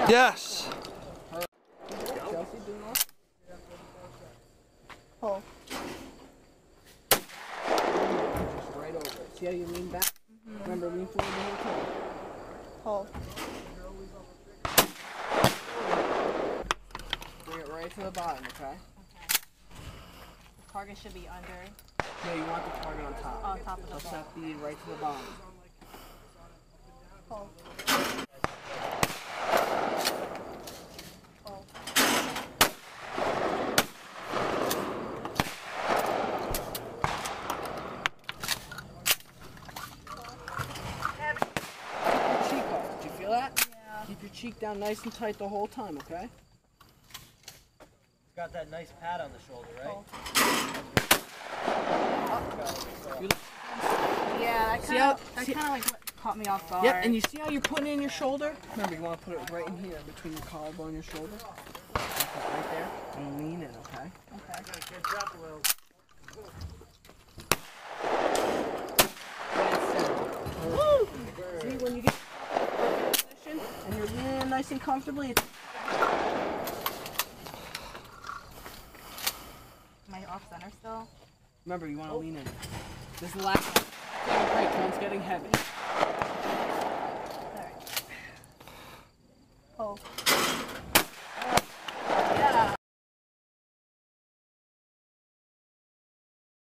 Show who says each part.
Speaker 1: Yes.
Speaker 2: Chelsea doing all?
Speaker 3: Pull.
Speaker 2: Just right over it. See how you lean back? Remember, lean forward the whole time.
Speaker 3: Pull.
Speaker 2: Bring it right to the bottom, okay?
Speaker 3: The target should be under.
Speaker 2: No, you want the target on top.
Speaker 3: On top of the
Speaker 2: So
Speaker 3: ball.
Speaker 2: set the right to the bottom.
Speaker 3: Pull. Pull.
Speaker 2: Cheek off. Did you feel that?
Speaker 3: Yeah.
Speaker 2: Keep your cheek down nice and tight the whole time, okay?
Speaker 4: It's got that nice pad on the shoulder, right?
Speaker 3: Pull.
Speaker 2: You-
Speaker 3: Yeah, that
Speaker 2: See
Speaker 3: kind
Speaker 2: how-
Speaker 3: of
Speaker 2: see-
Speaker 3: like what caught me off guard.
Speaker 2: Yep, and you see how you're putting it in your shoulder? Remember, you want to put it right in here between your collarbone and your shoulder. Right there. And lean in, okay?
Speaker 3: Okay.
Speaker 2: See, when you get in position and you're leaning in nice and comfortably, it's
Speaker 3: Am I off center still?
Speaker 2: remember, you want to lean in. This is the last one. Take a break, one's getting heavy.